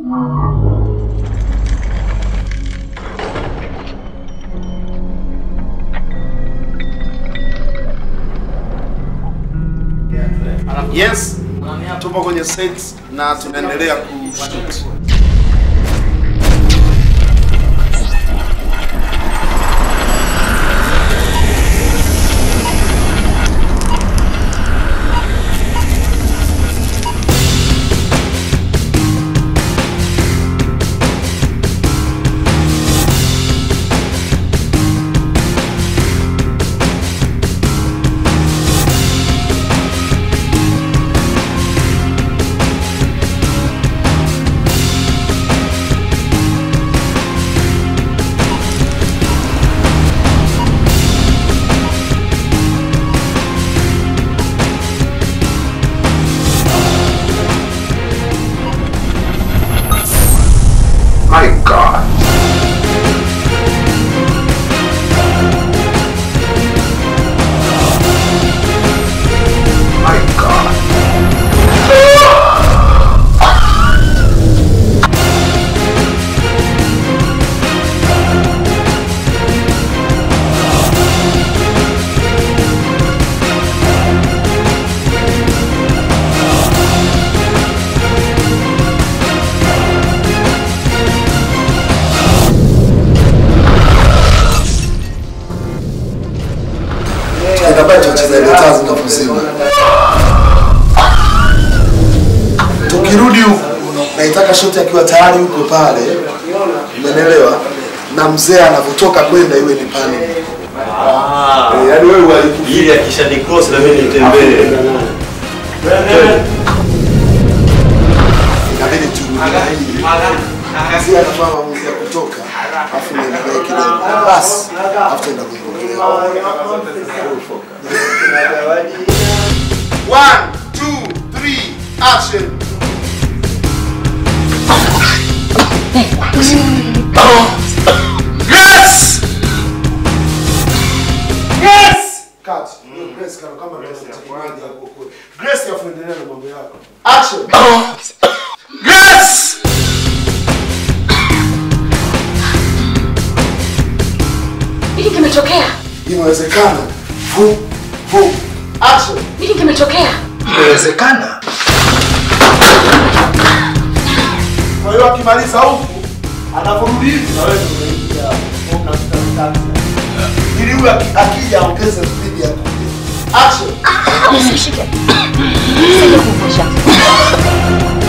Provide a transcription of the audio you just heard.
Yes, tupo kwenye set na tunaendelea kushoot. My God. My God. Tunabacho cheza ile taa zinapozima. Tukirudi huko naitaka shoti akiwa tayari huko pale. Umeelewa? Na mzee anapotoka kwenda iwe ni pale. Yaani wewe ili akisha ni cross na mimi nitembee. Inabidi tu. Kazi anafanya mzee kutoka. Afu niendelee kidogo. Bas, afu ndio kuendelea. 1, 2, 3, action. Yes! Yes! Cut. Grace kama Grace yafuendelea na mambo yako. Action. Yes! Nini kimetokea? Inawezekana. Action. Nini kimetokea? Inawezekana. Kwa hiyo akimaliza huku, anaporudi hivi na wewe unaingia unamtafuta. Ili huyu akija ongeze speed ya kuja. Action. Usishike. Sije kuvusha.